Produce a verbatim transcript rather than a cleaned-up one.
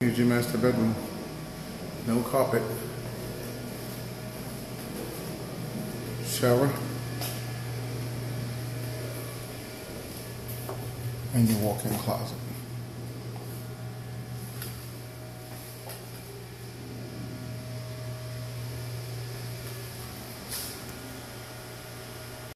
Here's your master bedroom. No carpet. Shower. And your walk-in closet.